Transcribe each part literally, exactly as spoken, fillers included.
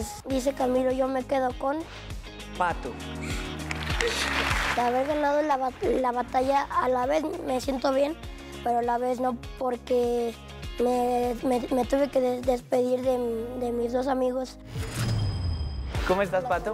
Pues dice Camilo, yo me quedo con Pato. de haber ganado la, bat la batalla. A la vez me siento bien, pero a la vez no, porque me, me, me tuve que des despedir de, de mis dos amigos. ¿Cómo estás, Pato?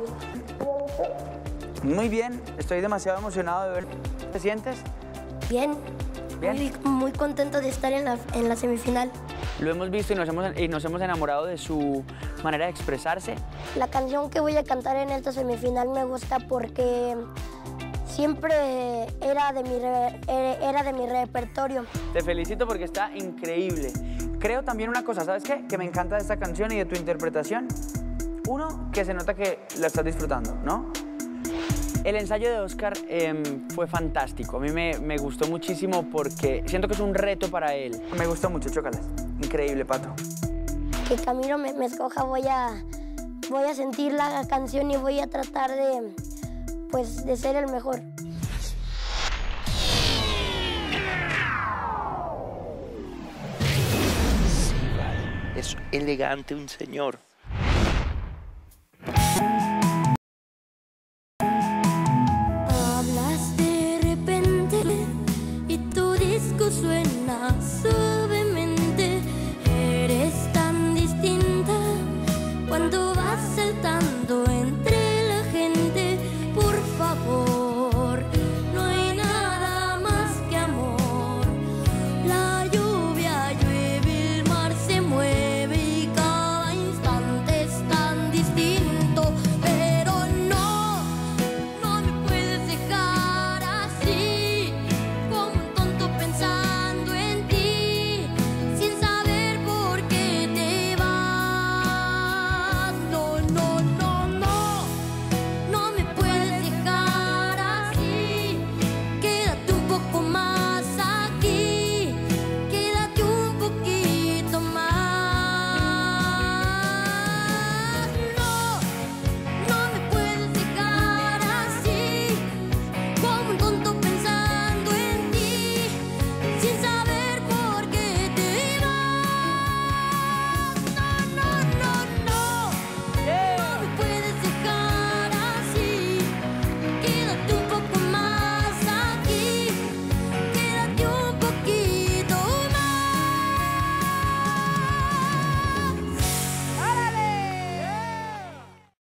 Muy bien, estoy demasiado emocionado de ver. ¿Te sientes? Bien, Bien. Muy, muy contento de estar en la, en la semifinal. Lo hemos visto y nos hemos, y nos hemos enamorado de su manera de expresarse. La canción que voy a cantar en esta semifinal me gusta porque siempre era de mi, re, era de mi repertorio. Te felicito porque está increíble. Creo también una cosa, ¿sabes qué? Que me encanta de esta canción y de tu interpretación. Uno, que se nota que la estás disfrutando, ¿no? El ensayo de Oscar eh, fue fantástico. A mí me, me gustó muchísimo porque siento que es un reto para él. Me gustó mucho, chócalas. Increíble, Pato. Que Camilo me, me escoja, voy a, voy a sentir la canción y voy a tratar de, pues, de ser el mejor. Es elegante un señor.